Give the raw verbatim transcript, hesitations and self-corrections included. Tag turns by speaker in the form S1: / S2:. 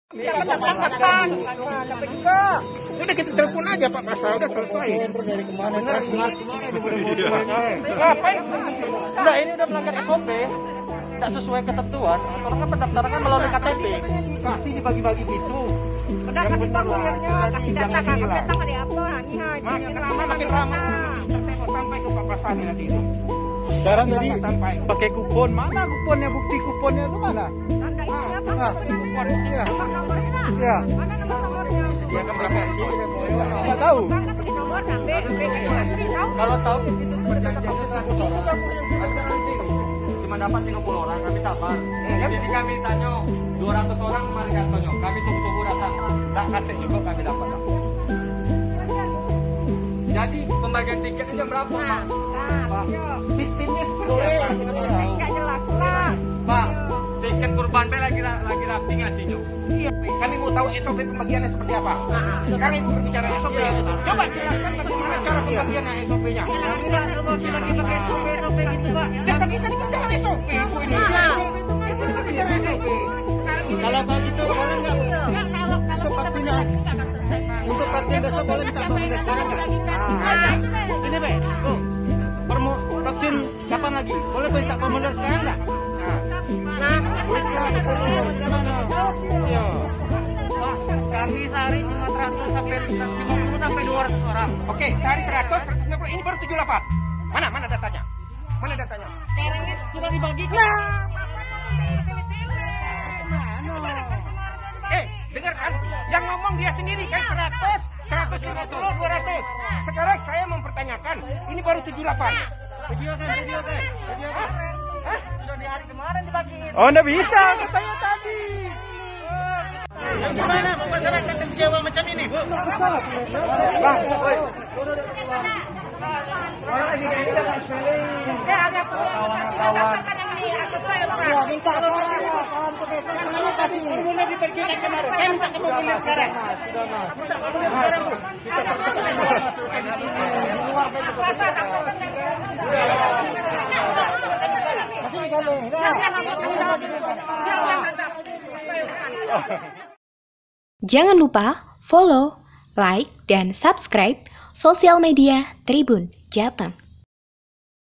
S1: Siapa datang kapan? Dapat juga. Udah kita telepon aja Pak Kasal, udah selesai.
S2: Dari kemana? Bener, kemarin kemarin udah mau selesai.
S1: Ngapain?
S2: Udah, ini udah melanggar S O P. Tidak sesuai ketentuan. Kalau kan pendaftaran kan melalui K T P.
S1: Kasih dibagi-bagi gitu.
S3: Udah kasih formulirnya, kasih data kan, data ada apa?
S1: Makin lama makin lama. Sampai ke Pak Kasal nanti itu.
S2: Sekarang jadi
S1: sampai
S2: pakai kupon. Mana kuponnya? Bukti kuponnya itu mana?
S3: Tanda isi apa?
S2: Nah, kupon iya.
S3: Nomor nomornya.
S2: Iya.
S3: Mana nomor nomornya?
S1: disediakan berapa sih?
S2: Enggak tahu.
S3: Kan kasih nomor, nambe, nambe, tahu.
S2: Kalau tahu di situ perjanjian seratus orang.
S4: Cuma dapat tiga puluh orang, kami sabar. Di sini kami tanya dua ratus orang mari kantornya. Kami sungguh-sungguh datang. Tak katek juga kami dapat. Jadi pembagian tiketnya jam berapa, Pak?
S3: Nah,
S2: Sistemnya seperti apa? Kita mau tahu.
S3: enggak jelas lah.
S4: Pak, tiket kurban P lagi lagi rapi ngasihnya.
S1: Iya, kami mau tahu S O P pembagiannya seperti apa. Sekarang Ibu berbicara S O P. Coba jelaskan bagaimana cara pembagiannya S O P-nya.
S3: Lagi pakai S O P, S O P gitu, Pak.
S1: Ya, tapi tadi kita bicara S O P Ibu ini. Ibu kita bicara S O P.
S2: Kalau kalau gitu boleh nggak? Untuk vaksinnya, untuk vaksin besok boleh minta formulir sekarang nggak? Ah, ini be, bu, permu vaksin kapan lagi? Boleh minta formulir sekarang nggak? Nah, iya.
S3: Kami sehari cuma seratus sampai lima puluh sampai dua ratus orang.
S1: Oke, sehari seratus, seratus lima puluh. Ini baru tujuh puluh delapan. Mana, mana datanya? Mana datanya?
S3: Sekarang sudah dibagikan.
S1: Nah, eh, dengar kan? Yang ngomong dia sendiri kan seratus, seratus lima puluh, dua ratus. Sekarang saya mempertanyakan, ini baru tujuh puluh delapan.
S2: Video kan, video kan, video kan.
S1: Hah?
S3: Sudah di hari kemarin dibagiin.
S2: Oh, nggak bisa, katanya tadi. Gimana mau masyarakat kecewa macam ini, Bu? Bang, woi. Orang lagi ini jangan sekali.
S3: Ya, ada kawan-kawan.
S2: Ya, minta orang kawan profesor mana tadi? Formulir dipergikan kemarin. Saya minta formulir sekarang. Sudah, Mas. Minta formulir sekarang, Bu. Kita masukkan di sini. Di luar saja. Masih kami.
S5: Jangan lupa follow, like, dan subscribe sosial media Tribun Jateng.